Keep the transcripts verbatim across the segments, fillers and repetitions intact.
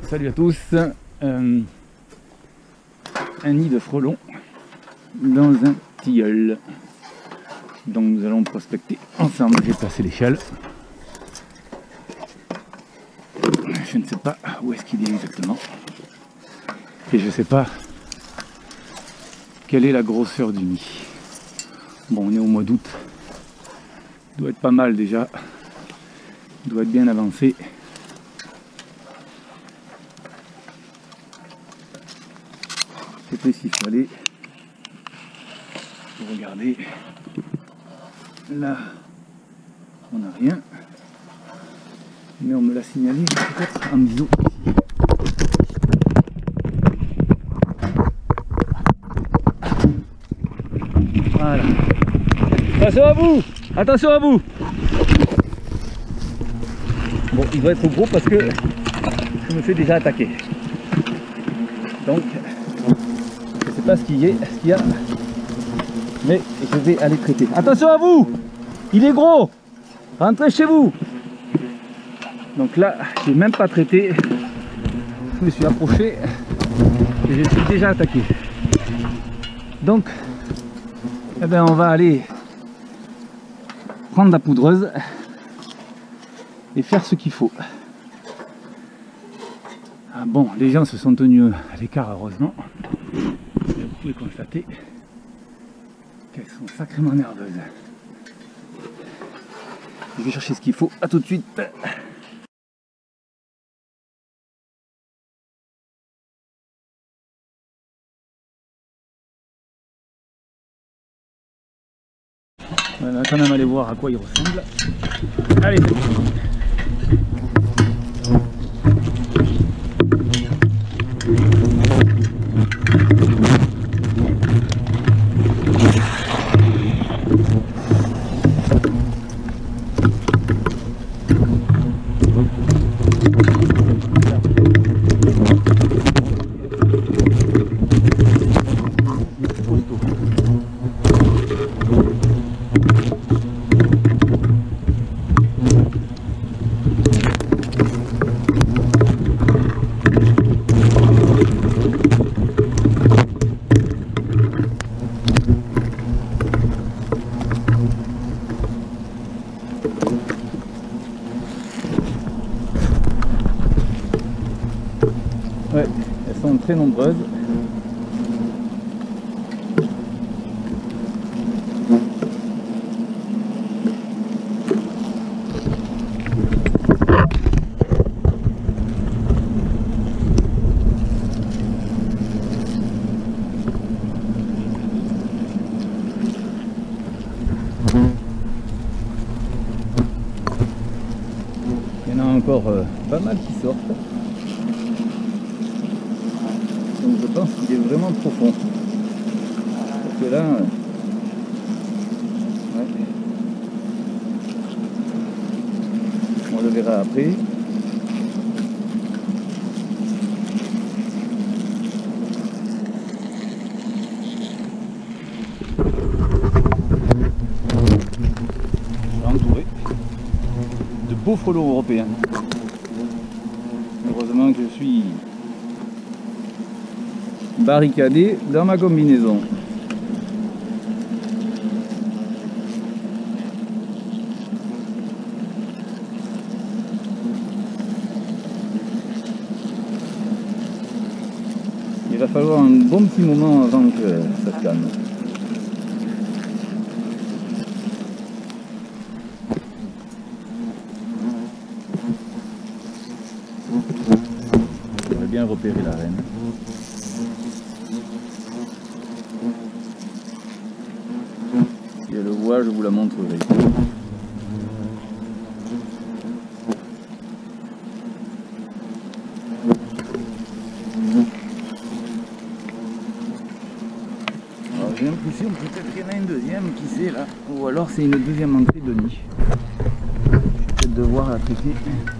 salut à tous. Euh, un nid de frelons dans un tilleul. Donc nous allons prospecter ensemble. J'ai passé l'échelle. Je ne sais pas où est-ce qu'il est exactement. Et je ne sais pas quelle est la grosseur du nid. Bon, on est au mois d'août. Il doit être pas mal déjà. Il doit être bien avancé. C'est ici, il faut aller. Pour regarder. Là, on n'a rien. Mais on me l'a signalé peut-être en bisou. Voilà. Attention à vous! Attention à vous! Bon, il doit être gros parce que je me fais déjà attaquer. Donc, je ne sais pas ce qu'il y a, ce qu'il y a, mais je vais aller traiter. Attention à vous! Il est gros! Rentrez chez vous! Donc là, je n'ai même pas traité. Je me suis approché et je suis déjà attaqué. Donc, eh ben, on va aller prendre la poudreuse et faire ce qu'il faut. Ah bon, les gens se sont tenus à l'écart, heureusement. Vous pouvez constater qu'elles sont sacrément nerveuses. Je vais chercher ce qu'il faut. À tout de suite. On va quand même aller voir à quoi il ressemble. Allez, c'est parti. Ouais, elles sont très nombreuses. Il y en a encore euh, pas mal qui sortent. Donc je pense qu'il est vraiment profond. Parce que là, euh, ouais. On le verra après. Entouré de beaux frelons européens. Heureusement que je suis barricadé dans ma combinaison. Il va falloir un bon petit moment avant que ça se calme. On va bien repérer la reine. Si elle le voit, je vous la montrerai. Alors j'ai l'impression peut-être qu'il y en a une deuxième qui sait là. Ou alors c'est une deuxième entrée de nid. Je vais peut-être devoir la traiter.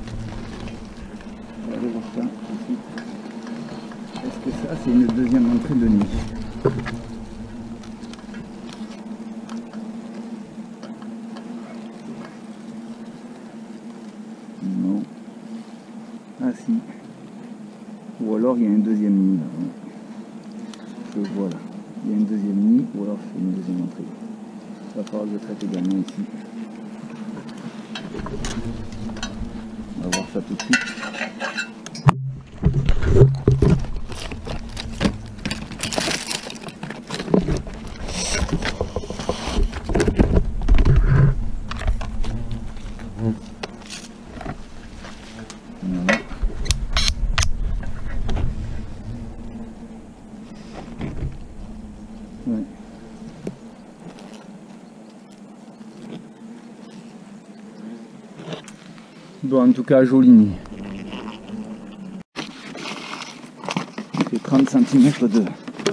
On va aller voir ça ici. Est-ce que ça c'est une deuxième entrée de nid? Non. Ah si. Ou alors il y a un deuxième nid là. Je vois là. Il y a un deuxième nid ou alors je fais une deuxième entrée. Il va falloir que je traite également ici. On va voir ça tout de suite. Voilà. Ouais. Bon, en tout cas, joli nid. Il fait trente centimètres de...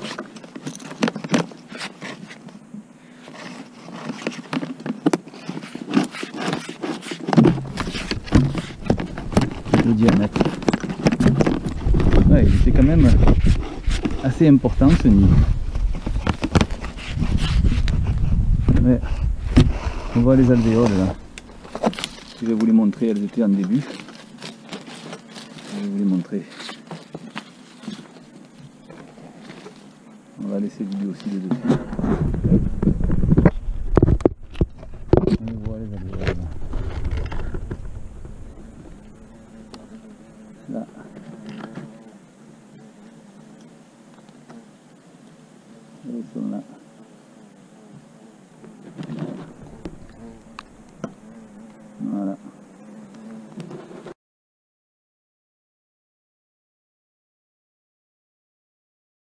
de diamètre. Ouais, il était quand même assez important ce nid. Ouais. On voit les alvéoles là. Je vais vous les montrer, elles étaient en début. Je vais vous les montrer. On va laisser lui aussi le dessus. On voit les alvéoles là. Là. Elles sont là.